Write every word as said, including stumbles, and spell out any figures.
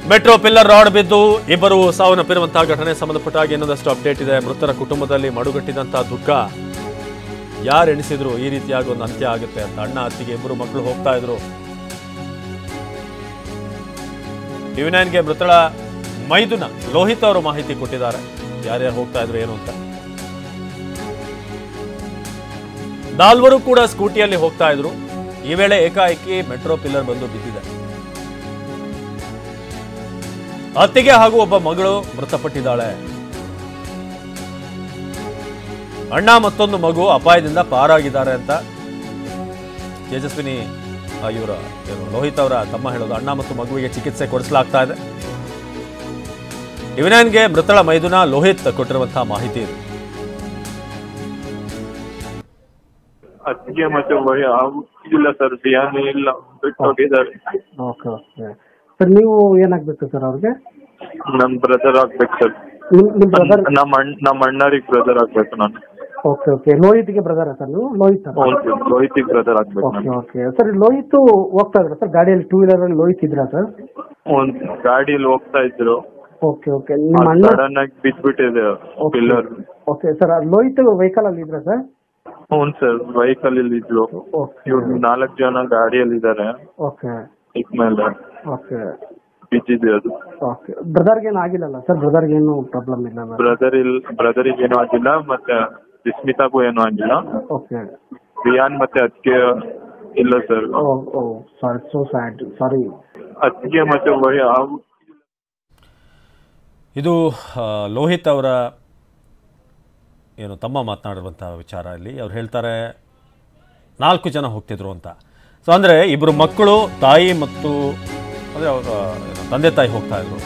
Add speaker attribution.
Speaker 1: Metro pillar rod ಬಿದ್ದು ಇಬ್ಬರು ಸಾವನ್ನಪ್ಪಿರುವಂತಹ ಘಟನೆ ಸಂಬಂಧಪಟ್ಟ ಹಾಗೆ ಇನ್ನೊಂದಷ್ಟು ಅಪ್ಡೇಟ್ ಇದೆ. ಮೃತರ ಕುಟುಂಬದಲ್ಲಿ ಮಡುಗಟ್ಟಿದಂತಹ ದುಃಖ. ಯಾರು ಎಣಿಸಿದ್ರು ಈ ರೀತಿಯಾಗಿ ಒಂದು ಅಂತ್ಯ ಆಗುತ್ತೆ ಅಂತ. ಅಣ್ಣ ಅತ್ತಿಗೆ ಇಬ್ಬರು ಮಕ್ಕಳು ಹೋಗ್ತಾ ಇದ್ರು. ಟಿವಿ ನೈನ್ಗೆ ಮೃತಳ ಮೈದುನ ಲೋಹಿತ್ ಅವರು ಮಾಹಿತಿ ಕೊಟ್ಟಿದ್ದಾರೆ, ಯಾರ್ಯಾರು ಹೋಗ್ತಾ ಇದ್ರು ಏನು ಅಂತ. ನಾಲ್ವರು ಕೂಡ ಸ್ಕೂಟಿಯಲ್ಲಿ ಹೋಗ್ತಾ ಇದ್ರು. ಈ ವೇಳೆ ಏಕಾಏಕಿ ಮೆಟ್ರೋ ಪಿಲ್ಲರ್ ಬಂದು ಬಿದ್ದಿದೆ. ಅತ್ತಿಗೆ ಹಾಗೂ ಒಬ್ಬ ಮಗಳು ಮೃತಪಟ್ಟಿದ್ದಾಳೆ. ಅಣ್ಣ ಮತ್ತೊಂದು ಮಗು ಅಪಾಯದಿಂದ ಪಾರಾಗಿದ್ದಾರೆ ಅಂತ ತೇಜಸ್ವಿನಿ ಇವರ ಲೋಹಿತ್ ಅವರ ತಮ್ಮ ಹೇಳೋದು. ಅಣ್ಣ ಮತ್ತು ಮಗುವಿಗೆ ಚಿಕಿತ್ಸೆ ಕೊಡಿಸಲಾಗ್ತಾ ಇದೆ. ಟಿವಿ ನೈನ್ಗೆ ಮೃತಳ ಮೈದುನ ಲೋಹಿತ್ ಕೊಟ್ಟಿರುವಂತಹ ಮಾಹಿತಿ ಇದೆ.
Speaker 2: ಅತ್ತಿಗೆ ಮತ್ತೆ ಇಲ್ಲ ಸರ್, ಬಿಯಾನಿ ಇಲ್ಲ, ಬಿಟ್ಟು ಹೋಗಿದ್ದಾರೆ.
Speaker 3: ಓಕೆ ಓಕೆ ಸರ್, ನೀವು ಏನಾಗ್ಬೇಕು ಸರ್ ಅವ್ರಿಗೆ?
Speaker 2: ನನ್ ಬ್ರದರ್ ಆಗ್ಬೇಕು ಸರ್.
Speaker 3: ನಿಮ್ ಬ್ರದರ್?
Speaker 2: ನಮ್ಮ ನಮ್ಮ ಅಣ್ಣರಿಗೆ ಬ್ರದರ್ ಆಗ್ಬೇಕು ನಾನು.
Speaker 3: ಓಕೆ ಓಕೆ ಲೋಹಿತ್ಗೆ ಬ್ರದರ್ ಸರ್ ನೀವು? ಲೋಹಿತ್
Speaker 2: ಲೋಹಿತ್ಗೆ ಬ್ರದರ್ ಆಗ್ಬೇಕು.
Speaker 3: ಓಕೆ ಓಕೆ ಸರ್, ಲೋಹಿತ್ ಹೋಗ್ತಾ ಇದ್ರ ಸರ್ ಗಾಡಿಯಲ್ಲಿ? ಟೂ ವೀಲರ್ ಅಲ್ಲಿ ಲೋಹಿತ್ ಇದ್ರಾ ಸರ್?
Speaker 2: ಒಂದ್ ಗಾಡಿಯಲ್ಲಿ ಹೋಗ್ತಾ ಇದ್ರು.
Speaker 3: ಓಕೆ ಓಕೆ ನಿಮ್ಮ ಅಣ್ಣ
Speaker 2: ಸಡನ್ ಆಗಿ ಬಿದ್ಬಿಟ್ಟಿದೆ pillar.
Speaker 3: Okay sir, Lohit vehicle ಅಲ್ಲಿ ಇದ್ರ ಸರ್?
Speaker 2: ಹ್ಞೂ ಸರ್, ವೆಹಿಕಲ್ ಇಲ್ಲಿ ಇದ್ರು. ಇವ್ರು ನಾಲ್ಕು ಜನ ಗಾಡಿಯಲ್ಲಿ ಇದಾರೆ.
Speaker 3: ಓಕೆ
Speaker 2: ಚಿಕ್ಕ ಮೇಲೆ
Speaker 3: ಓಕೆ
Speaker 2: ಬಿದ್ದಿದೆ ಅದು.
Speaker 3: ಓಕೆ ಬ್ರದರ್ಗೆ ಏನು ಆಗಿಲ್ಲಲ್ಲ ಸರ್? ಬ್ರದರ್ಗೆ ಏನು ಪ್ರಾಬ್ಲಮ್ ಇಲ್ಲ?
Speaker 2: ಬ್ರದರ್ ಇಲ್ ಬ್ರದರಿಗೆ ಏನೂ ಆಗಿಲ್ಲ, ಮತ್ತೆ ವಿಸ್ಮಿತಾಗೂ ಏನೂ ಆಗಿಲ್ಲ.
Speaker 3: ಓಕೆ
Speaker 2: ರಿಯಾನ್ ಮತ್ತೆ ಅದಕ್ಕೆ ಇಲ್ಲ sir.
Speaker 3: Sorry, so sad, sorry.
Speaker 2: ಅದಕ್ಕೆ ಮತ್ತೆ
Speaker 1: ಇದು ಲೋಹಿತ್ ಅವರ ಏನು ತಮ್ಮ ಮಾತನಾಡಿರುವಂಥ ವಿಚಾರ. ಇಲ್ಲಿ ಅವ್ರು ಹೇಳ್ತಾರೆ ನಾಲ್ಕು ಜನ ಹೋಗ್ತಿದ್ರು ಅಂತ. ಸೊ ಅಂದರೆ ಇಬ್ಬರು ಮಕ್ಕಳು, ತಾಯಿ ಮತ್ತು ಅಂದರೆ ಅವರ ತಂದೆ ತಾಯಿ ಹೋಗ್ತಾ ಇದ್ರು.